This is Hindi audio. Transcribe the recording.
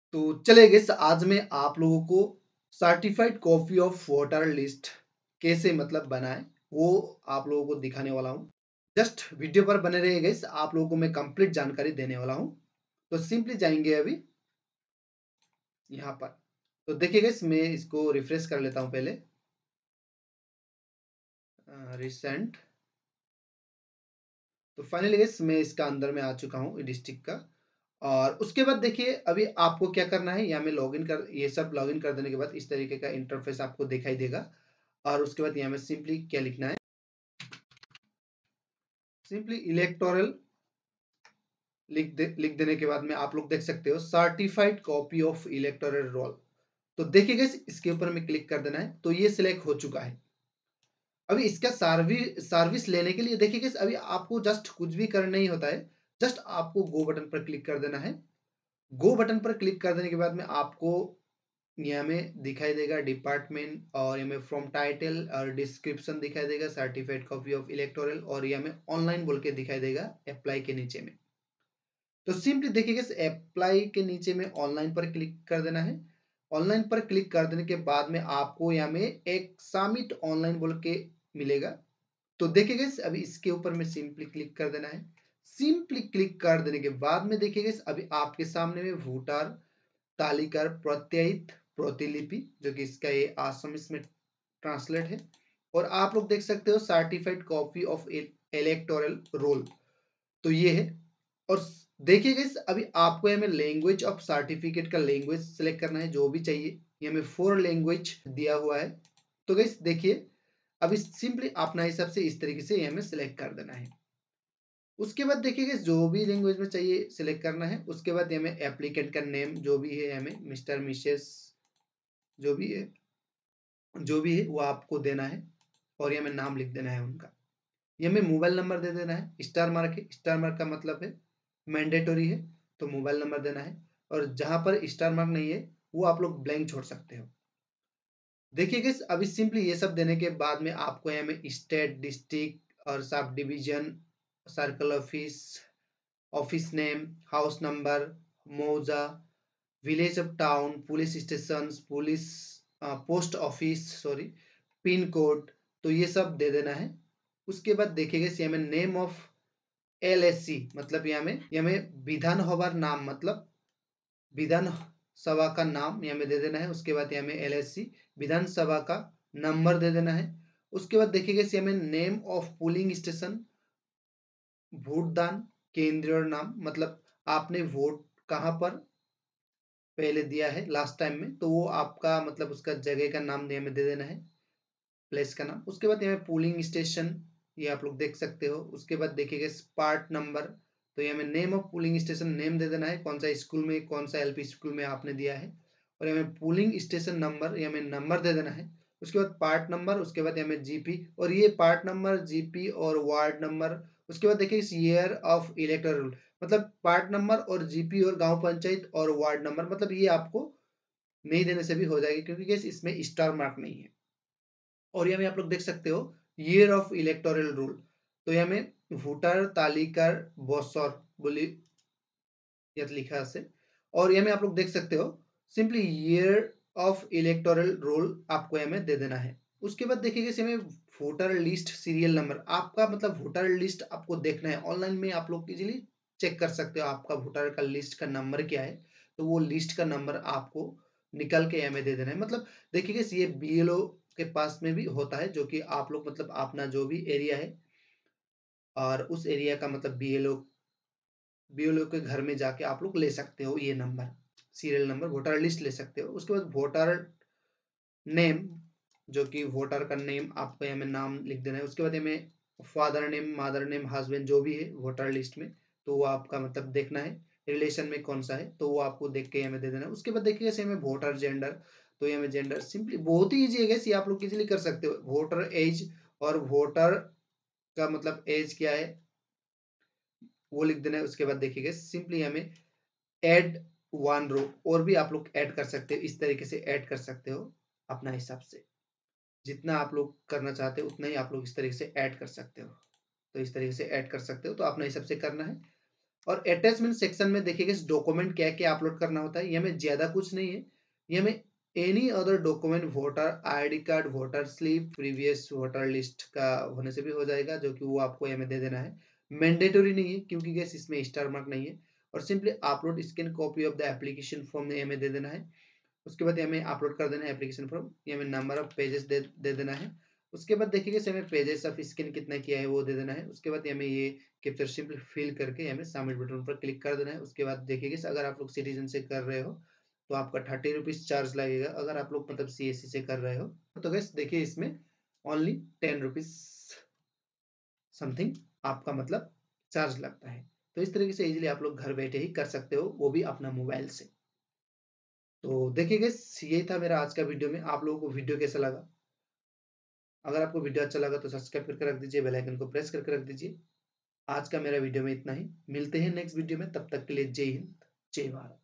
तो चलिए गाइस, आज मैं आप लोगों को certified copy of voter list कैसे मतलब बनाए वो आप लोगों को दिखाने वाला हूँ। जस्ट वीडियो पर बने रहिए गाइस, आप लोगों को मैं कंप्लीट जानकारी देने वाला हूँ। तो सिंपली जाएंगे अभी यहाँ पर। तो देखिए गाइस, मैं इसको रिफ्रेश कर लेता हूँ पहले। रिसेंट। तो फाइनली गाइस, मैं इसका अंदर में आ चुका हूँ डिस्ट्रिक्ट का। और उसके बाद देखिए अभी आपको क्या करना है, यहाँ में लॉगिन कर, ये सब लॉगिन कर देने के बाद इस तरीके का इंटरफेस आपको दिखाई देगा। और उसके बाद यहाँ में सिंपली क्या लिखना है, सिंपली इलेक्टोरल लिख देने के बाद में आप लोग देख सकते हो certified copy of electoral roll. तो देखिए गाइस, इसके ऊपर में क्लिक कर देना है। तो ये सिलेक्ट हो चुका है। अभी इसका सर्विस लेने के लिए देखिए गाइस, अभी आपको जस्ट कुछ भी करना नहीं होता है। जस्ट आपको गो बटन पर क्लिक कर देना है। गो बटन पर क्लिक कर देने के बाद में आपको यहाँ में दिखाई देगा डिपार्टमेंट, और यहाँ में फ्रॉम टाइटल और डिस्क्रिप्शन दिखाई देगा सर्टिफाइड कॉपी ऑफ इलेक्टोरल, और यहाँ में ऑनलाइन बोल के दिखाई देगा अप्लाई के नीचे में। तो सिंपली देखिएगा, अप्लाई के नीचे में ऑनलाइन पर क्लिक कर देना है। ऑनलाइन पर क्लिक कर देने के बाद में आपको यहाँ में एक सबमिट ऑनलाइन बोल के मिलेगा। तो देखिएगा, अभी इसके ऊपर में सिंपली क्लिक कर देना है। सिंपली क्लिक कर देने के बाद में देखिएगा, अभी आपके सामने में वोटर तालिका प्रत्यायित प्रतिलिपि, जो कि इसका ये आसम इसमें ट्रांसलेट है। और आप लोग देख सकते हो certified copy of electoral roll, तो ये है। और देखिए गाइस, अभी आपको यहाँ में लैंग्वेज ऑफ सर्टिफिकेट का लैंग्वेज सेलेक्ट करना है, जो भी चाहिए। यहाँ में 4 लैंग्वेज दिया हुआ है। तो गाइस देखिए, अभी सिंपली अपना हिसाब से इस तरीके से यहाँ में सेलेक्ट कर देना है। उसके बाद देखिए जो भी लैंग्वेज में चाहिए सिलेक्ट करना है। उसके बाद यहाँ में एप्लीकेंट का नेम जो भी है, हमें मिस्टर मिसेस जो भी है, वो आपको देना है। और यहाँ में नाम लिख देना है उनका। ये में मोबाइल नंबर दे देना है। स्टार मार्क है, स्टार मार्क का मतलब है मैंडेटरी है, तो मोबाइल नंबर देना है। और जहां पर स्टार मार्क नहीं है वो आप लोग ब्लैंक छोड़ सकते हो। देखिए गाइस, अभी सिंपली ये सब देने के बाद में आपको यहाँ में स्टेट, डिस्ट्रिक्ट और sub division, circle office, office name, house number, मौजा, village of town, police station, police post office, sorry, pin code, तो ये सब दे देना है। उसके बाद देखिएगा यहाँ में नेम ऑफ LSC, मतलब यहाँ में विधान सभा नाम, मतलब विधान सभा का नाम यहाँ में दे देना है। उसके बाद यहाँ में LSC विधानसभा का नंबर दे देना है। उसके बाद देखिएगा यहाँ में नेम ऑफ पोलिंग स्टेशन, वोटदान केंद्र और नाम, मतलब आपने वोट कहाँ पर पहले दिया है लास्ट टाइम में, तो वो आपका मतलब उसका जगह का नाम यहाँ में दे देना है, प्लेस का नाम। उसके बाद यहाँ पे पोलिंग स्टेशन, ये आप लोग देख सकते हो। उसके बाद देखिएगा पार्ट नंबर, तो यहाँ में name of polling station name दे देना है, कौन सा स्कूल में, कौन सा LP स्कूल में आपने दिया है। और यहाँ में पोलिंग स्टेशन नंबर, यहाँ में नंबर दे देना है। उसके बाद पार्ट नंबर, उसके बाद यहाँ में GP, और ये पार्ट नंबर, GP और वार्ड नंबर। उसके बाद देखिए ईयर ऑफ इलेक्टोरल, मतलब पार्ट नंबर और GP और गांव पंचायत और वार्ड नंबर, मतलब ये आपको नहीं देने से भी हो जाएगी, क्योंकि इसमें स्टार मार्क नहीं है। और यहाँ में आप लोग देख सकते हो ईयर ऑफ इलेक्टोरल रूल, तो यहाँ में ভোটার তালিকার বছর बोली लिखा से। और यहाँ में आप लोग देख सकते हो simply year of electoral roll आपको यहाँ में दे देना है। उसके बाद देखिएगा इसमें वोटर लिस्ट सीरियल नंबर, आपका मतलब वोटर लिस्ट आपको देखना है ऑनलाइन में, आप लोग इजीली चेक कर सकते हो आपका वोटर का लिस्ट का नंबर क्या है। तो वो लिस्ट का नंबर आपको निकल के यहाँ में दे देना है। मतलब देखिएगा ये BLO के पास में भी होता है, जो कि आप लोग मतलब अपना जो भी एरिया है और उस एरिया का मतलब BLO के घर में जाके आप लोग ले सकते हो ये number, serial number, voter list ले सकते हो। उसके बाद वोटर नेम, जो कि वोटर का नेम आपको यहाँ में नाम लिख देना है। उसके बाद में father name, mother name, husband जो भी है वोटर लिस्ट में, तो वो आपका मतलब देखना है रिलेशन में कौन सा है, तो वो आपको देख के यहाँ में दे देना है। उसके बाद देखिए जैसे में वोटर जेंडर, तो यहाँ में जेंडर सिंपली बहुत ही ईजी है गैस, ये आप लोग इजीली कर सकते हो। वोटर एज, और वोटर का मतलब एज क्या है वो लिख देना है। उसके बाद देखिएगा सिंपली हमें ऐड 1 रो, और भी आप लोग ऐड कर सकते हो, इस तरीके से ऐड कर सकते हो अपना हिसाब से। जितना आप लोग करना चाहते हो उतना ही आप लोग इस तरीके से ऐड कर सकते हो। तो इस तरीके से ऐड कर सकते हो, तो अपने हिसाब से करना है। और अटैचमेंट सेक्शन में देखिएगा इस डॉक्यूमेंट क्या क्या अपलोड करना होता है। ये हमें ज्यादा कुछ नहीं है, ये हमें any other document, voter ID card, voter slip, previous voter list का होने से भी हो जाएगा, जो कि वो आपको हमें दे देना है। मैंडेटरी नहीं है क्योंकि गैस इसमें स्टार मार्क नहीं है। और simply upload scan copy of the application form हमें दे देना है। उसके बाद हमें अपलोड कर देना है एप्लीकेशन फॉर्म, ये हमें नंबर ऑफ पेजेस दे देना है। उसके बाद देखिएगा हमें पेजेस ऑफ स्कैन कितना किया है वो दे देना है। उसके बाद हमें ये कैप्चर सिंपल फिल करके हमें सबमिट बटन पर क्लिक कर देना है। उसके बाद देखिएगा अगर आप लोग सिटीजन से कर रहे हो तो आपका 30 रुपीज चार्ज लगेगा। अगर आप लोग मतलब सीएससी से कर रहे हो तो गैस देखिए इसमें ओनली 10 रुपीज समथिंग आपका मतलब चार्ज लगता है। तो इस तरीके से इजीली आप लोग घर बैठे ही कर सकते हो, वो भी अपना मोबाइल से। तो देखिए गाइस यही था मेरा आज का वीडियो में। आप लोगों को वीडियो कैसा लगा? अगर आपको वीडियो अच्छा लगा तो सब्सक्राइब करके रख दीजिए, बेल आइकन को प्रेस करके रख दीजिए। आज का मेरा वीडियो में इतना ही। मिलते हैं नेक्स्ट वीडियो में, तब तक के लिए जय हिंद, जय भारत।